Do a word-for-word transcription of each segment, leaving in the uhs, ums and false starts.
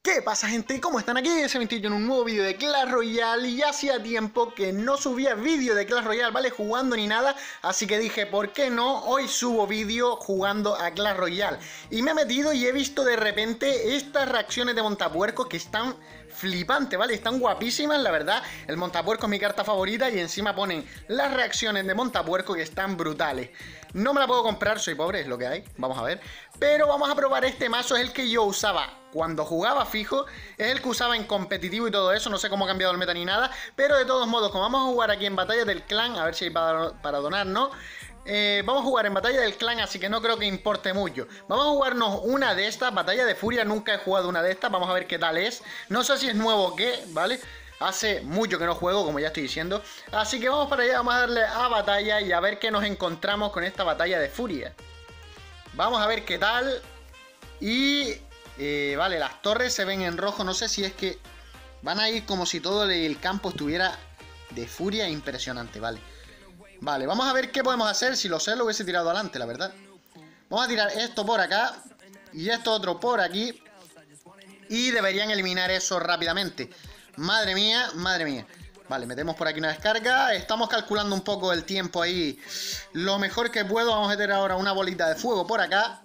¿Qué pasa, gente? ¿Cómo están? Aquí ese veintiuno en un nuevo vídeo de Clash Royale. Y hacía tiempo que no subía vídeo de Clash Royale, ¿vale? Jugando ni nada. Así que dije, ¿por qué no? Hoy subo vídeo jugando a Clash Royale. Y me he metido y he visto de repente estas reacciones de montapuercos que están flipantes, ¿vale? Están guapísimas, la verdad. El montapuerco es mi carta favorita y encima ponen las reacciones de montapuerco que están brutales. No me la puedo comprar, soy pobre, es lo que hay. Vamos a ver. Pero vamos a probar este mazo, es el que yo usaba cuando jugaba fijo, es el que usaba en competitivo y todo eso. No sé cómo ha cambiado el meta ni nada, pero de todos modos, como vamos a jugar aquí en Batalla del Clan, a ver si hay para, para donar, ¿no? Eh, vamos a jugar en Batalla del Clan, así que no creo que importe mucho. Vamos a jugarnos una de estas, Batalla de Furia. Nunca he jugado una de estas, vamos a ver qué tal es. No sé si es nuevo o qué, ¿vale? Hace mucho que no juego, como ya estoy diciendo. Así que vamos para allá, vamos a darle a batalla y a ver qué nos encontramos con esta Batalla de Furia. Vamos a ver qué tal. Y... Eh, vale, las torres se ven en rojo. No sé si es que van a ir como si todo el campo estuviera de furia. Impresionante, vale. Vale, vamos a ver qué podemos hacer. Si lo sé, lo hubiese tirado adelante, la verdad. Vamos a tirar esto por acá y esto otro por aquí. Y deberían eliminar eso rápidamente. Madre mía, madre mía. Vale, metemos por aquí una descarga. Estamos calculando un poco el tiempo ahí lo mejor que puedo. Vamos a meter ahora una bolita de fuego por acá.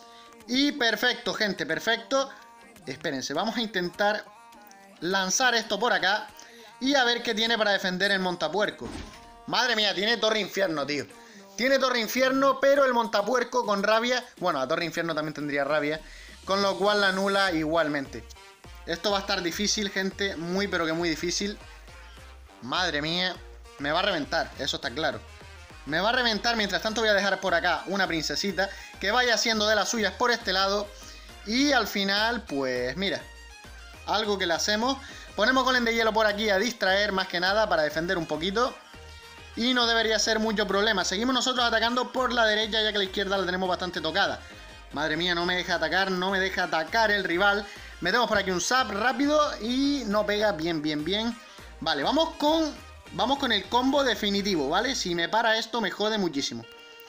Y perfecto, gente, perfecto. Espérense, vamos a intentar lanzar esto por acá y a ver qué tiene para defender el montapuerco. Madre mía, tiene torre infierno, tío. Tiene torre infierno, pero el montapuerco con rabia... Bueno, la torre infierno también tendría rabia, con lo cual la anula igualmente. Esto va a estar difícil, gente, muy pero que muy difícil. Madre mía, me va a reventar, eso está claro. Me va a reventar, mientras tanto voy a dejar por acá una princesita que vaya haciendo de las suyas por este lado. Y al final, pues mira, algo que le hacemos. Ponemos golem de hielo por aquí a distraer más que nada para defender un poquito. Y no debería ser mucho problema. Seguimos nosotros atacando por la derecha, ya que la izquierda la tenemos bastante tocada. Madre mía, no me deja atacar, no me deja atacar el rival. Metemos por aquí un zap rápido y no pega bien, bien, bien. Vale, vamos con... Vamos con el combo definitivo, ¿vale? Si me para esto me jode muchísimo.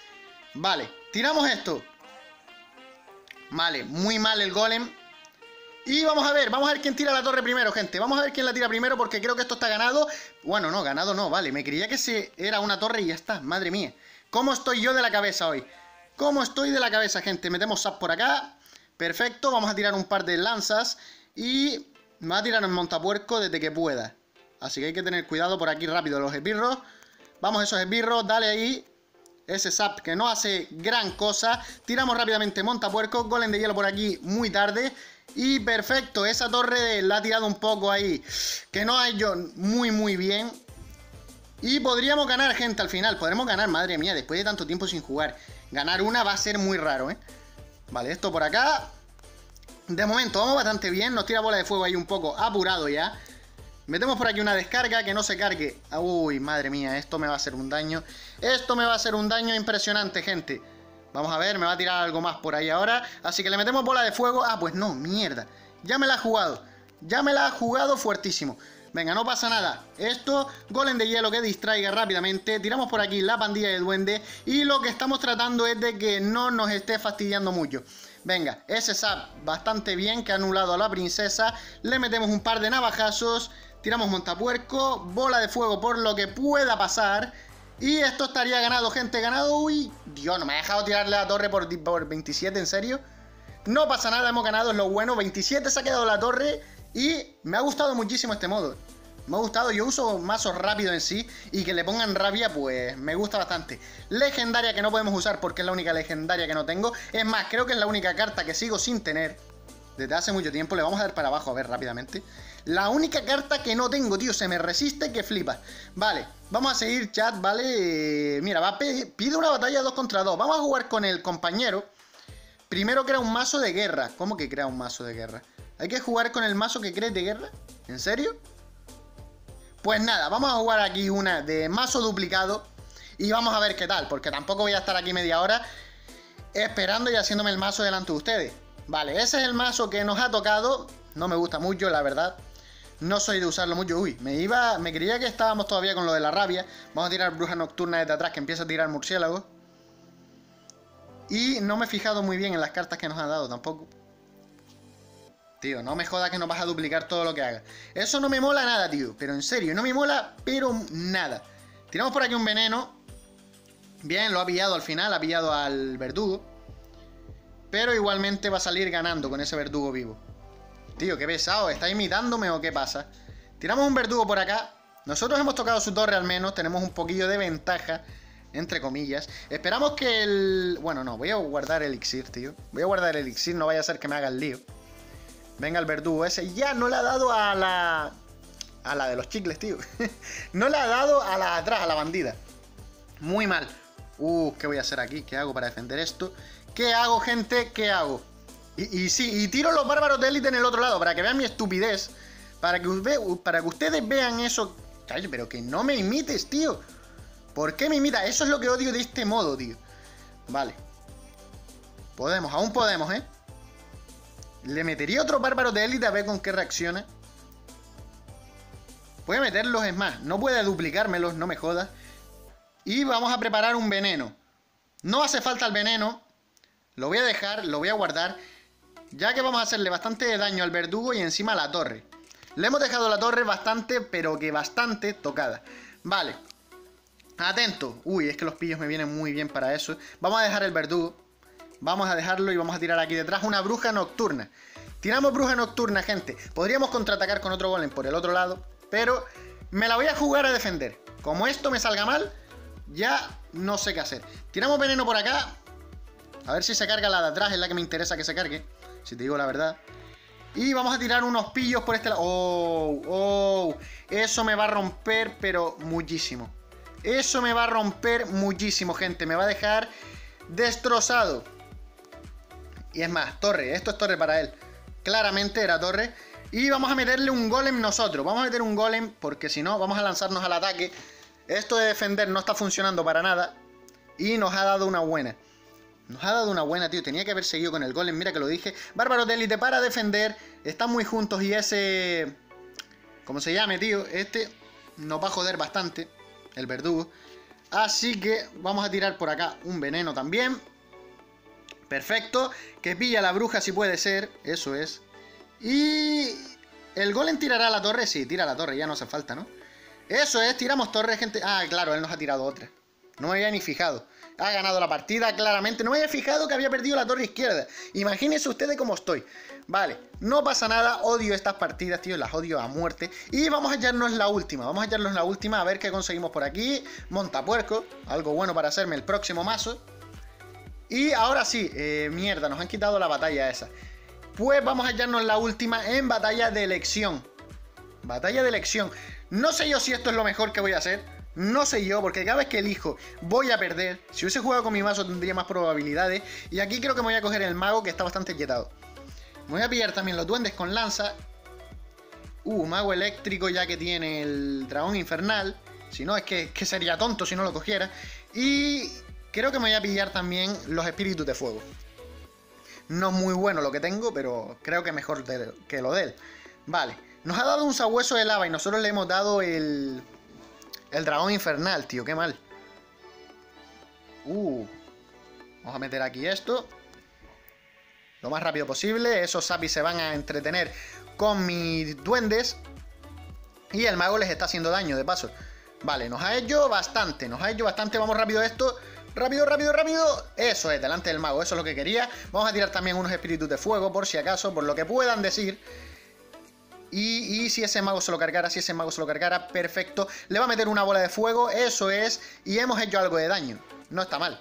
Vale, tiramos esto. Vale, muy mal el golem. Y vamos a ver, vamos a ver quién tira la torre primero, gente. Vamos a ver quién la tira primero porque creo que esto está ganado. Bueno, no, ganado no, vale. Me creía que se era una torre y ya está, madre mía. ¿Cómo estoy yo de la cabeza hoy? ¿Cómo estoy de la cabeza, gente? Metemos zap por acá. Perfecto, vamos a tirar un par de lanzas. Y me va a tirar el montapuerco desde que pueda. Así que hay que tener cuidado por aquí rápido los esbirros. Vamos esos esbirros, dale ahí. Ese zap que no hace gran cosa. Tiramos rápidamente montapuerco. Golem de hielo por aquí muy tarde. Y perfecto, esa torre la ha tirado un poco ahí, que no ha hecho muy muy bien. Y podríamos ganar, gente, al final. Podremos ganar, madre mía, después de tanto tiempo sin jugar. Ganar una va a ser muy raro, ¿eh? Vale, esto por acá. De momento vamos bastante bien. Nos tira bola de fuego ahí un poco apurado ya. Metemos por aquí una descarga, que no se cargue. Uy, madre mía, esto me va a hacer un daño. Esto me va a hacer un daño impresionante, gente. Vamos a ver, me va a tirar algo más por ahí ahora. Así que le metemos bola de fuego. Ah, pues no, mierda. Ya me la ha jugado. Ya me la ha jugado fuertísimo. Venga, no pasa nada. Esto, golem de hielo que distraiga rápidamente. Tiramos por aquí la pandilla de duende. Y lo que estamos tratando es de que no nos esté fastidiando mucho. Venga, ese zap bastante bien, que ha anulado a la princesa. Le metemos un par de navajazos. Tiramos montapuerco, bola de fuego por lo que pueda pasar. Y esto estaría ganado, gente, ganado. Uy, Dios, no me ha dejado tirarle la torre por, por veintisiete, ¿en serio? No pasa nada, hemos ganado, es lo bueno. veintisiete se ha quedado la torre. Y me ha gustado muchísimo este modo. Me ha gustado, yo uso mazos rápido en sí. Y que le pongan rabia, pues me gusta bastante. Legendaria que no podemos usar porque es la única legendaria que no tengo. Es más, creo que es la única carta que sigo sin tener desde hace mucho tiempo. Le vamos a dar para abajo a ver rápidamente. La única carta que no tengo, tío, se me resiste que flipa. Vale, vamos a seguir, chat, ¿vale? Eh, mira, va, pide una batalla dos contra dos. Vamos a jugar con el compañero. Primero crea un mazo de guerra. ¿Cómo que crea un mazo de guerra? ¿Hay que jugar con el mazo que crees de guerra? ¿En serio? Pues nada, vamos a jugar aquí una de mazo duplicado. Y vamos a ver qué tal, porque tampoco voy a estar aquí media hora esperando y haciéndome el mazo delante de ustedes. Vale, ese es el mazo que nos ha tocado. No me gusta mucho, la verdad. No soy de usarlo mucho. Uy, me iba... Me creía que estábamos todavía con lo de la rabia. Vamos a tirar bruja nocturna desde atrás, que empieza a tirar murciélago. Y no me he fijado muy bien en las cartas que nos han dado tampoco. Tío, no me jodas que no vas a duplicar todo lo que haga. Eso no me mola nada, tío. Pero en serio, no me mola, pero nada. Tiramos por aquí un veneno. Bien, lo ha pillado al final, ha pillado al verdugo. Pero igualmente va a salir ganando con ese verdugo vivo. Tío, qué pesado, ¿está imitándome o qué pasa? Tiramos un verdugo por acá. Nosotros hemos tocado su torre al menos. Tenemos un poquillo de ventaja, entre comillas. Esperamos que el... Bueno, no, voy a guardar el elixir, tío. Voy a guardar el elixir, no vaya a ser que me haga el lío. Venga el verdugo ese. Ya no le ha dado a la... A la de los chicles, tío. No le ha dado a la atrás, a la bandida. Muy mal. Uh, ¿qué voy a hacer aquí? ¿Qué hago para defender esto? ¿Qué hago, gente? ¿Qué hago? Y, y sí, y tiro los bárbaros de élite en el otro lado para que vean mi estupidez. Para que, para que ustedes vean eso. Ay, pero que no me imites, tío. ¿Por qué me imitas? Eso es lo que odio de este modo, tío. Vale. Podemos, aún podemos, ¿eh? Le metería otros bárbaros de élite a ver con qué reacciona. Voy a meterlos, es más. No puede duplicármelos, no me jodas. Y vamos a preparar un veneno. No hace falta el veneno. Lo voy a dejar, lo voy a guardar. Ya que vamos a hacerle bastante daño al verdugo y encima a la torre. Le hemos dejado la torre bastante, pero que bastante tocada. Vale. Atento. Uy, es que los pillos me vienen muy bien para eso. Vamos a dejar el verdugo. Vamos a dejarlo y vamos a tirar aquí detrás una bruja nocturna. Tiramos bruja nocturna, gente. Podríamos contraatacar con otro golem por el otro lado, pero me la voy a jugar a defender. Como esto me salga mal, ya no sé qué hacer. Tiramos veneno por acá. A ver si se carga la de atrás, es la que me interesa que se cargue, si te digo la verdad. Y vamos a tirar unos pillos por este lado. Oh, oh, eso me va a romper, pero muchísimo. Eso me va a romper muchísimo, gente. Me va a dejar destrozado. Y es más, torre. Esto es torre para él. Claramente era torre. Y vamos a meterle un golem nosotros. Vamos a meter un golem porque si no, vamos a lanzarnos al ataque. Esto de defender no está funcionando para nada. Y nos ha dado una buena. Nos ha dado una buena, tío. Tenía que haber seguido con el golem. Mira que lo dije. Bárbaros de élite para defender. Están muy juntos y ese... ¿Cómo se llame, tío? Este nos va a joder bastante. El verdugo. Así que vamos a tirar por acá un veneno también. Perfecto. Que pilla la bruja si puede ser. Eso es. Y... ¿el golem tirará la torre? Sí, tira la torre. Ya no hace falta, ¿no? Eso es. Tiramos torre, gente. Ah, claro. Él nos ha tirado otra. No me había ni fijado. Ha ganado la partida, claramente. No me había fijado que había perdido la torre izquierda. Imagínense ustedes cómo estoy. Vale, no pasa nada. Odio estas partidas, tío. Las odio a muerte. Y vamos a hallarnos la última. Vamos a hallarnos la última. A ver qué conseguimos por aquí. Montapuerco. Algo bueno para hacerme el próximo mazo. Y ahora sí. Eh, mierda, nos han quitado la batalla esa. Pues vamos a hallarnos la última en batalla de elección. Batalla de elección. No sé yo si esto es lo mejor que voy a hacer. No sé yo, porque cada vez que elijo voy a perder. Si hubiese jugado con mi mazo tendría más probabilidades. Y aquí creo que me voy a coger el mago, que está bastante quietado. Me voy a pillar también los duendes con lanza. Uh, mago eléctrico ya que tiene el dragón infernal. Si no, es que, que sería tonto si no lo cogiera. Y creo que me voy a pillar también los espíritus de fuego. No es muy bueno lo que tengo, pero creo que mejor de, que lo de él. Vale, nos ha dado un sabueso de lava y nosotros le hemos dado el... El dragón infernal, tío, qué mal. Uh. Vamos a meter aquí esto. Lo más rápido posible. Esos sapis se van a entretener con mis duendes. Y el mago les está haciendo daño, de paso. Vale, nos ha hecho bastante. Nos ha hecho bastante. Vamos rápido a esto. Rápido, rápido, rápido. Eso es, delante del mago. Eso es lo que quería. Vamos a tirar también unos espíritus de fuego, por si acaso, por lo que puedan decir. Y, y si ese mago se lo cargara, si ese mago se lo cargara, perfecto. Le va a meter una bola de fuego, eso es. Y hemos hecho algo de daño. No está mal.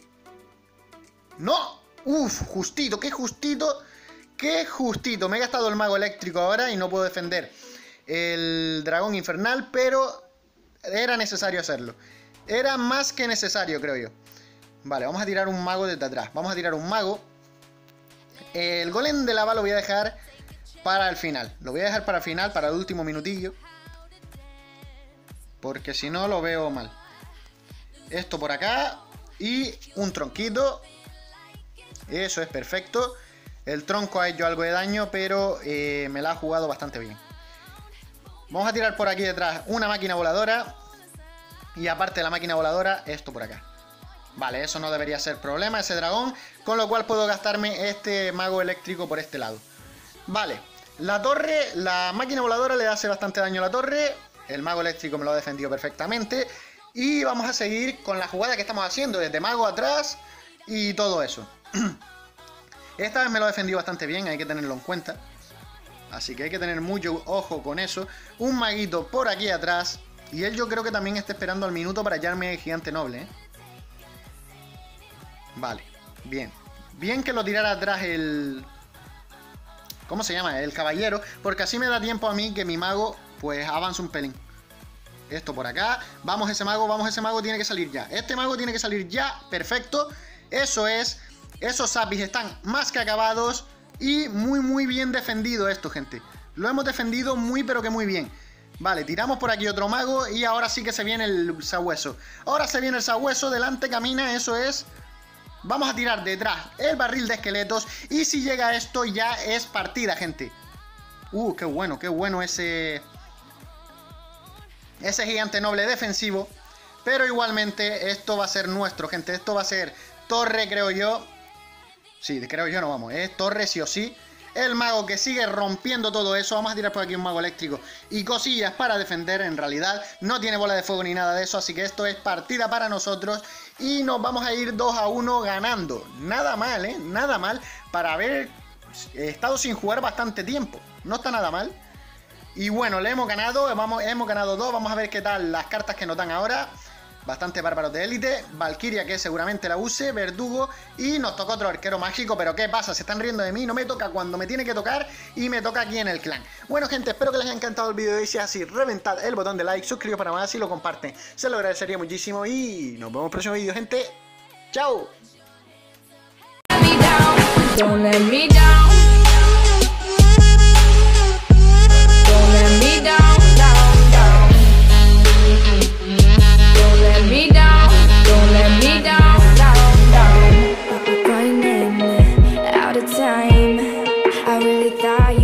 ¡No! Uf, justito, qué justito. Qué justito. Me he gastado el mago eléctrico ahora y no puedo defender el dragón infernal, pero era necesario hacerlo. Era más que necesario, creo yo. Vale, vamos a tirar un mago desde atrás. Vamos a tirar un mago. El golem de lava lo voy a dejar para el final. Lo voy a dejar para el final, para el último minutillo. Porque si no lo veo mal. Esto por acá. Y un tronquito. Eso es perfecto. El tronco ha hecho algo de daño, pero eh, me la ha jugado bastante bien. Vamos a tirar por aquí detrás una máquina voladora. Y aparte de la máquina voladora, esto por acá. Vale, eso no debería ser problema, ese dragón. Con lo cual puedo gastarme este mago eléctrico por este lado. Vale, la torre, la máquina voladora le hace bastante daño a la torre. El mago eléctrico me lo ha defendido perfectamente. Y vamos a seguir con la jugada que estamos haciendo, desde mago atrás y todo eso. Esta vez me lo ha defendido bastante bien, hay que tenerlo en cuenta. Así que hay que tener mucho ojo con eso. Un maguito por aquí atrás. Y él yo creo que también está esperando al minuto para hallarme el gigante noble, ¿eh? Vale, bien. Bien que lo tirara atrás el... ¿Cómo se llama? El caballero. Porque así me da tiempo a mí que mi mago pues avance un pelín. Esto por acá. Vamos ese mago, vamos ese mago, tiene que salir ya. Este mago tiene que salir ya, perfecto. Eso es. Esos zapis están más que acabados. Y muy muy bien defendido esto, gente. Lo hemos defendido muy pero que muy bien. Vale, tiramos por aquí otro mago. Y ahora sí que se viene el sabueso. Ahora se viene el sabueso, delante camina, eso es. Vamos a tirar detrás el barril de esqueletos. Y si llega esto ya es partida, gente. Uh, qué bueno, qué bueno ese... Ese gigante noble defensivo. Pero igualmente esto va a ser nuestro, gente. Esto va a ser torre, creo yo. Sí, creo yo no, vamos. Es torre sí o sí. El mago que sigue rompiendo todo eso. Vamos a tirar por aquí un mago eléctrico y cosillas para defender. En realidad no tiene bola de fuego ni nada de eso. Así que esto es partida para nosotros. Y nos vamos a ir dos a uno ganando. Nada mal, ¿eh? Nada mal para haber estado sin jugar bastante tiempo. No está nada mal. Y bueno, le hemos ganado. Vamos, hemos ganado dos. Vamos a ver qué tal las cartas que nos dan ahora. Bastante bárbaros de élite. Valkyria, que seguramente la use. Verdugo. Y nos toca otro arquero mágico. Pero ¿qué pasa? Se están riendo de mí. No me toca cuando me tiene que tocar. Y me toca aquí en el clan. Bueno, gente, espero que les haya encantado el vídeo de hoy. Si es así, reventad el botón de like. Suscribíos para más y lo comparten. Se lo agradecería muchísimo. Y nos vemos en el próximo vídeo, gente. ¡Chao! Don't let me down. Don't let me down, down, down. Don't let me down. Don't let me down, down, down. Running out of time. I really thought